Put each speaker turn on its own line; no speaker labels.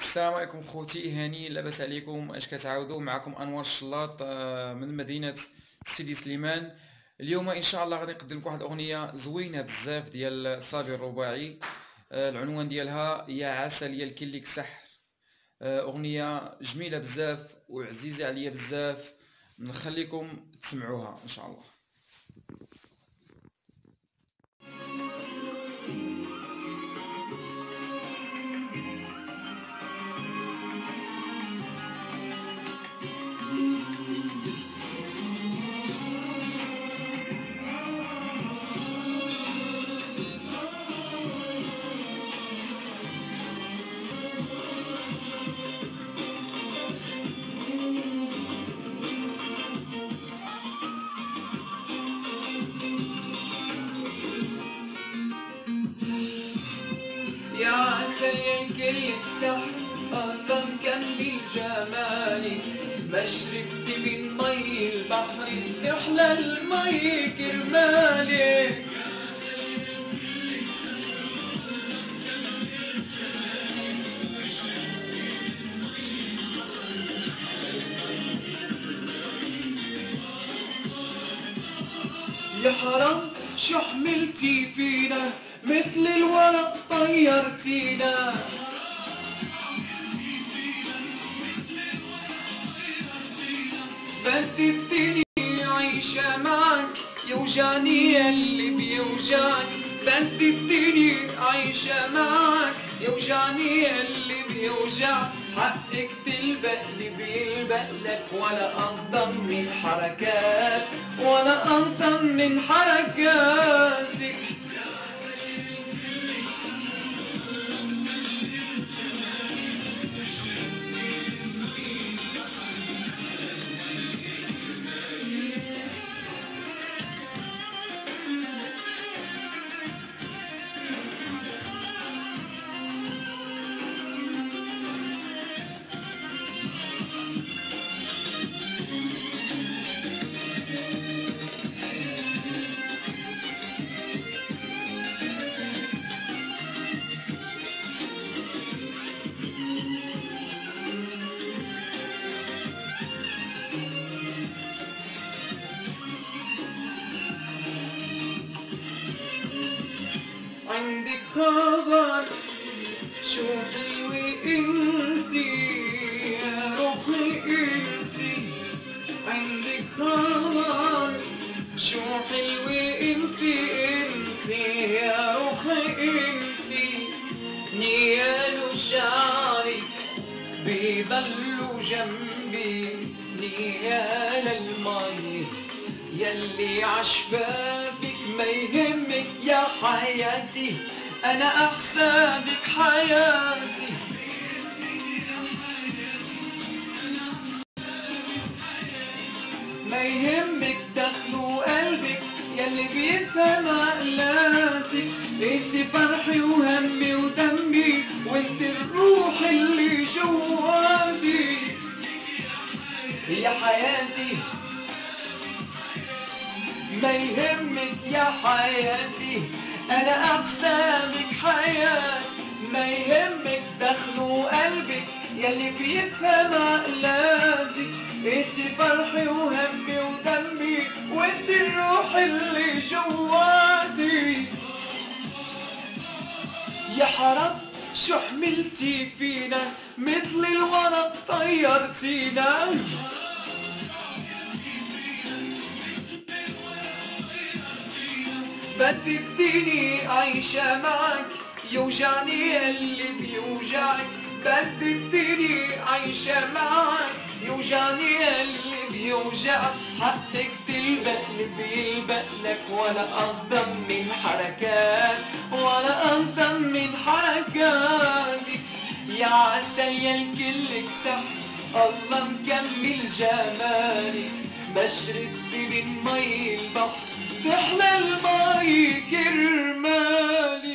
السلام عليكم خوتي هاني، لاباس عليكم؟ اش كتعاودوا؟ معكم انور الشلاط من مدينه سيدي سليمان. اليوم ان شاء الله غادي نقدم لكم واحد الاغنيه زوينه بزاف ديال صابر الرباعي. العنوان ديالها يا عسل يا الكليك سحر. اغنيه جميله بزاف وعزيزه عليا بزاف، نخليكم تسمعوها ان شاء الله.
يا عسل يا الكل سحر الله مكمل جمالي، ما شربت من مي البحر تحلى المي كرمالي. يا حرام شو حملتي فينا مثل الورق طيرتينا. بددتني عايشة معك يوجعني اللي بيوجعك، بددتني عايشة معك يوجعني اللي بيوجعك. حقك تلبق اللي بيلبق لك، ولا أنظم من حركات ولا أنظم من حركاتك. عندك خضر شو حلوة انتي يا روحي انتي، عندك خضر شو حلوة انتي يا روحي انتي. نيال وشعرك بيضلوا جنبي، نيال المي يلي عشفافك ما يهمك يا حياتي، أنا أحسابك حياتي. ما يهمك دخل قلبك يلي بيفهم عقلاتك، انت فرحي وهمي ودمي وانت الروح اللي جواتي يا حياتي. ما يهمك يا حياتي أنا أقسامك حياتي، ما يهمك دخل قلبك يلي بيفهم عقلاتك، انت فرحي وهمي ودمي وانت الروح اللي جواتي. يا حرام شو حملتي فينا مثل الورق طيرتينا. بددتني عايشة معك يوجعني اللي بيوجعك، بددتني عايشة معك يوجعني اللي بيوجعك. حقك تلبق اللي بيلبق لك، ولا أنظم من حركات ولا أنظم من حركاتك. يا عسل يا الكلك سحر الله مكمل جمالك، ما شربت من مي البحر تحلى المي كرمالي.